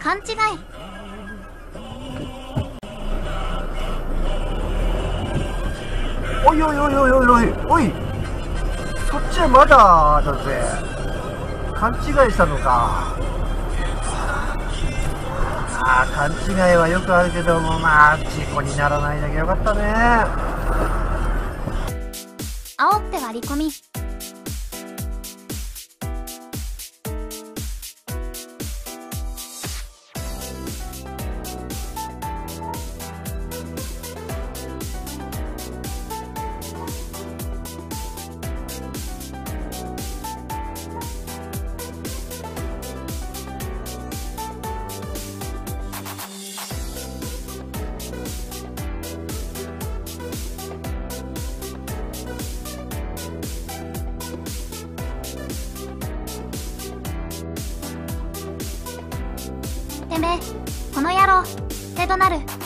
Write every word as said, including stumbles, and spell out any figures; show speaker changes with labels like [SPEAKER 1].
[SPEAKER 1] 勘違い。
[SPEAKER 2] おいおいおいおいおいおいおい、そっちはまだだぜ。勘違いしたのか。ああ、勘違いはよくあるけども、まあ事故にならないだけよかったね。
[SPEAKER 1] 煽って割り込み。てめえ、この野郎、手となる。